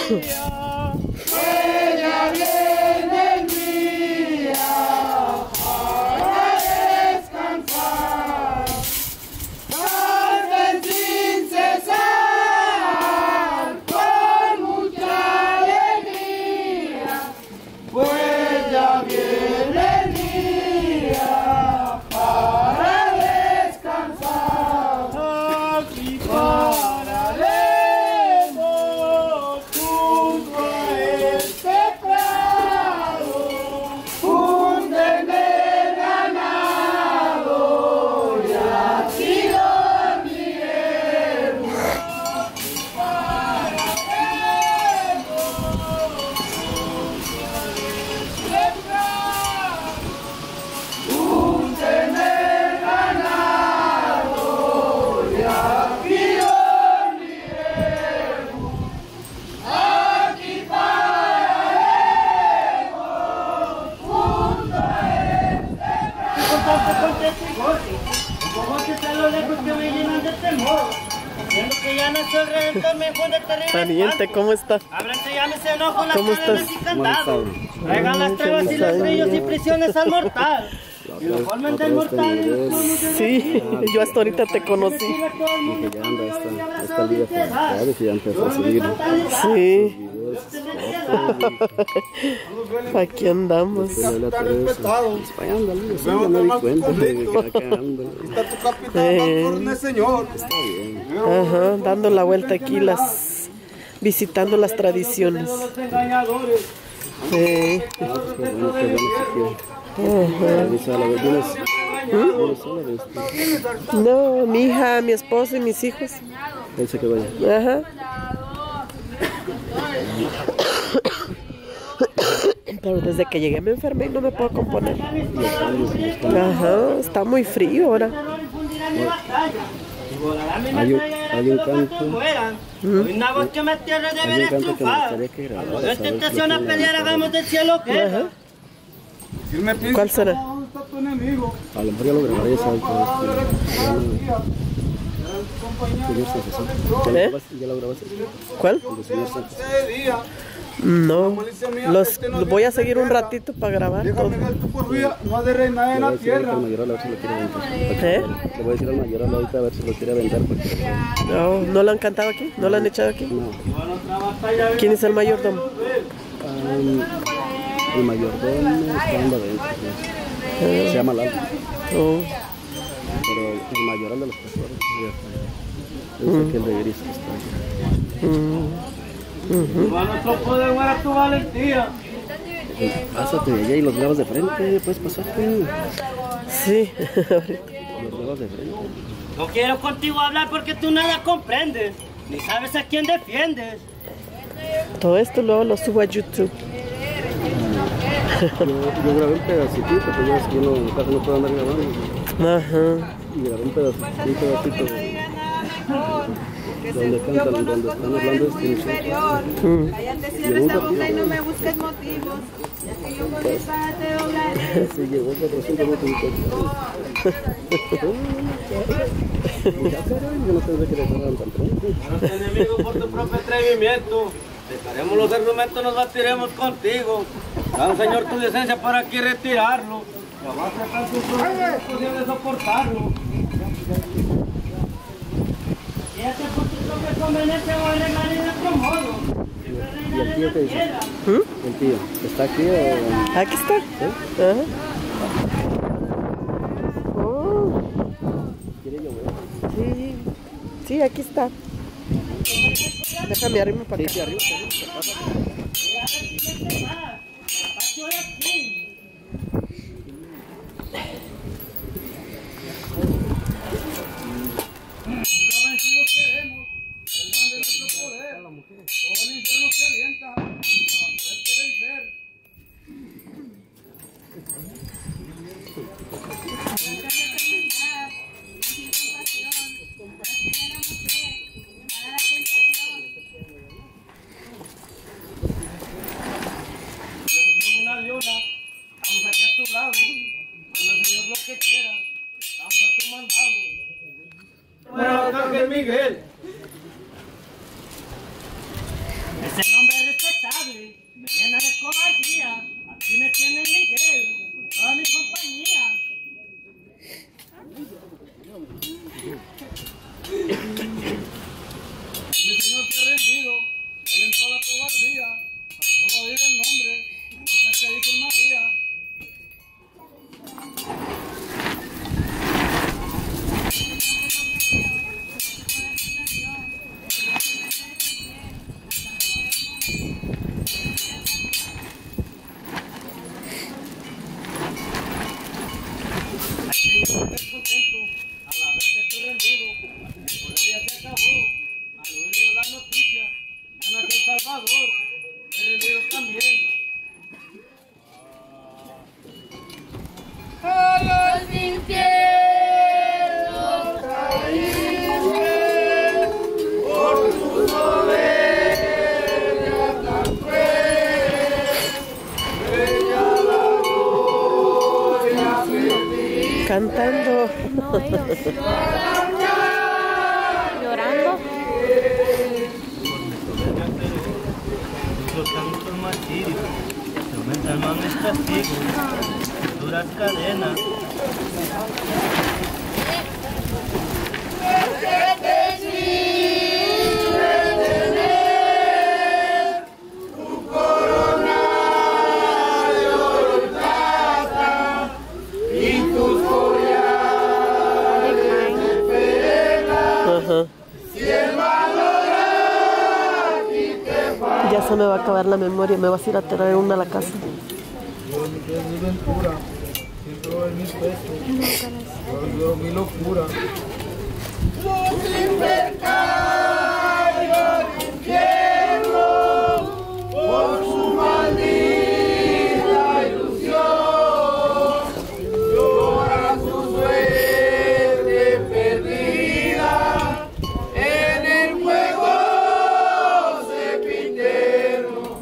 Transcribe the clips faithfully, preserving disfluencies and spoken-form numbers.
ella viene el día para descansar. Canten sin cesar con mucha alegría, pues ya viene el día para descansar. Aquí pararemos junto a este prado, junto en el ganado, y aquí dormiremos. Aquí pararemos junto en el ganado, y aquí dormiremos. Aquí pararemos junto a este Como que está lo lejos que me llenan de temor. Viendo que ya nació el redentor, me pone terrible. Pariente, ¿cómo está? Ábranse, llámese enojo, las ¿Cómo cadenas estás? y candados. Traigan las trevas y los ríos y prisiones al mortal. Y lo formen del mortal. y los formos del Sí, yo hasta ahorita te conocí. Dije, ya anda esta, esta liga para dije, ya empezó a seguir Sí, videos, aquí andamos. después de la Teresa, pues para allá ándale, sí, ya me di cuenta de que acá anda, Está tu capitán, Eh. conforme, señor. está bien. Ajá, dando la vuelta aquí, las visitando las tradiciones. los engañadores. Sí. Ah, pues qué bueno, qué bueno que Ajá. dice a la vez, vienes, vienes sola, este, No, mi hija, mi esposo y mis hijos. él se quedó allá. Ajá. Pero desde que llegué me enfermé y no me puedo componer. Ajá, está muy frío ahora. Hay un, hay un canto, Una voz que me tierra de hay ver un canto que me estrufar. gustaría que grabara, Cuando es ¿sabes? tentación Lo a que- pelear, hagamos del cielo que. Ajá. Si él me piensa, ¿Cuál será? ¿dónde está tu enemigo? A lo mejor ya lo grabaré, ¿sabes? Pero este, ya no- señor Sánchez, ¿ya lo ¿Eh? grabaste? ¿Ya lo grabaste? ¿Cuál? El de señor Sánchez. Ese día, No. Los voy a seguir un ratito para grabar todo. déjame ver tu porfía, no has de reinar Le en voy a la decir ahorita tierra. al mayoral a ver si lo quiere aventar. ¿Eh? Le voy a decir al mayoral ahorita a ver si lo quiere aventar. Porque... No, ¿no lo han cantado aquí? ¿No lo han echado aquí? No. ¿Quién es el mayordomo? Um, el mayordomo está andando adentro. ¿no? Se llama Lalo. Oh. Pero el mayoral de los pastores ya está. Es aquel de gris que está allá. A nuestro poder muera tu valentía. Pásate de allá y los grabas de frente. Puedes pasarte. Sí. Los grabas de frente. No quiero contigo hablar porque tú nada comprendes. Ni sabes a quién defiendes. Todo esto luego lo subo a YouTube. Yo, yo grabé un pedacito, pero ya es que uno en casa no puede andar grabando. Ajá. Y grabé un pedacito, un pedacito de, donde cantan, donde están hablando de este inferior. Mm. Cállate, cierra esa boca y no me busques motivos. Ya que yo con mi espada te doblaré. Sí, llegó cuatrocientos motivitos. Ya, caray, yo no pensé que le fueran tan pronto. Los enemigos por tu propio atrevimiento. Dejaremos los argumentos, nos batiremos contigo. Dan, Señor, tu licencia para aquí retirarlo. La vas a sacar tus problemas, es posible soportarlo. Fíjate por tu propia conveniencia, voy a reinar en otro modo. ¿Y el tío qué dice? ¿Mm? El tío, ¿está aquí o...? Aquí está. Ajá. Oh. ¿Quiere llover? Sí. Sí, aquí está. Déjame arriba para acá. Sí, arriba. Una leona, vamos aquí a tu lado. Cuando el Señor lo que quiera, vamos a tu mandado. Bueno, Arcángel Miguel. Ese nombre respetable, me llena de cobardía. Aquí me tiene Miguel, con toda mi compañía. Mi señor se ha rendido, él en toda cobardía, tan solo oír el nombre, es que dice María. Contento, al haberte tú rendido, por el día se acabó, al oír la noticia, ya nace El Salvador, he rendido también. A los infieles caíste por tu soberbia tan cruel, bella la gloria perdida. Cantando. Llorando. Los tantos martirios, se aumentan más mis castigos, duras cadenas. Ajá. Ya se me va a acabar la memoria, me vas a ir a traer una a la casa. Yo mi que es mi ventura, siempre doy mis pesos, yo mi locura. Por su maldita ilusión, llora su suerte perdida en el juego sempiterno.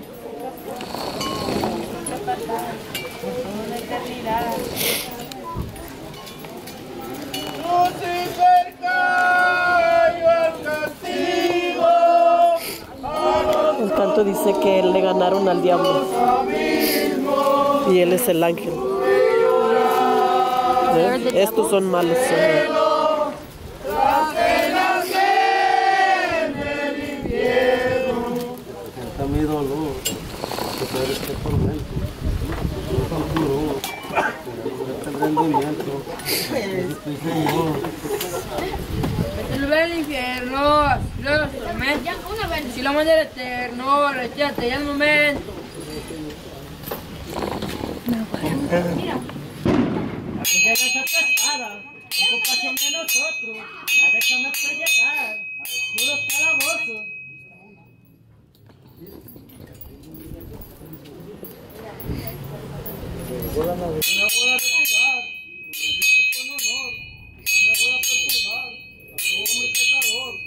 Lucifer cayó al castigo. El canto dice que le ganaron al diablo y él es el ángel. ¿Eh? Estos son malos. Son... Está mi dolor, que todo este tormento, no tan puro, este rendimiento, estoy Señor. El ve al infierno, los tormentos. Si lo manda el eterno, retírate ya el momento. Aquella esa pesada, en compasión de nosotros, la déjame llegar a oscuros calabozos. Me voy a retirar, me bendices con honor, no me voy a perturbar a todo hombre pecador.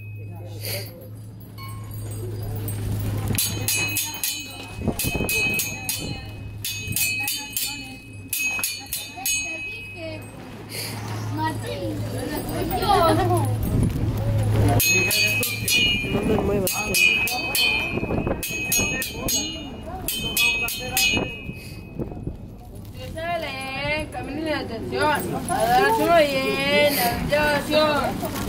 No me muevas. Sale, caminen en atención. Adoración bien, adoración.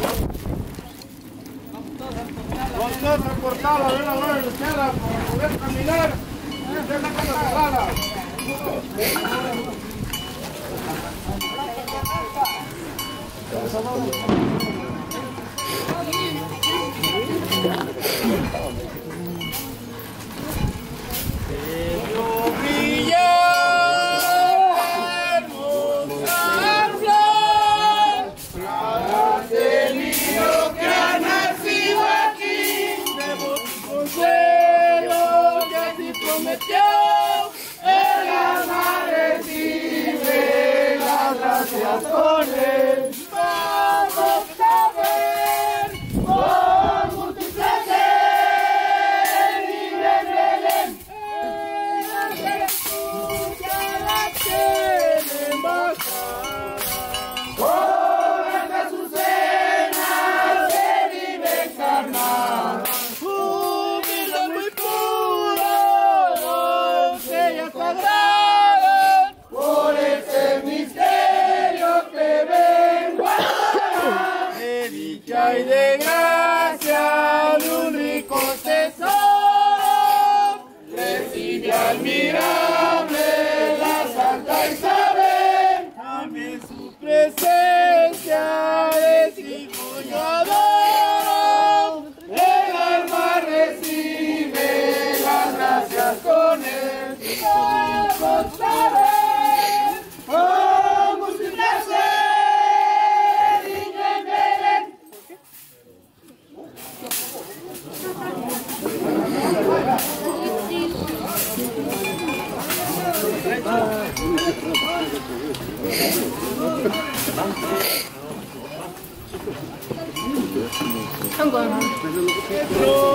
Nosotros cortados, ven a ver, izquierda, para poder caminar, deja la casa cerrada. El alma recibe las gracias con él. Vamos a ver por múltiples libres Belén. La tenemos por esta su cena se vive encarnada. Humilde muy poco. admirable la Santa Isabel, también su presencia recibo yo adoro, el alma recibe las gracias con él, todos saben, con gusto y placer, niño en Belén. I'm going home.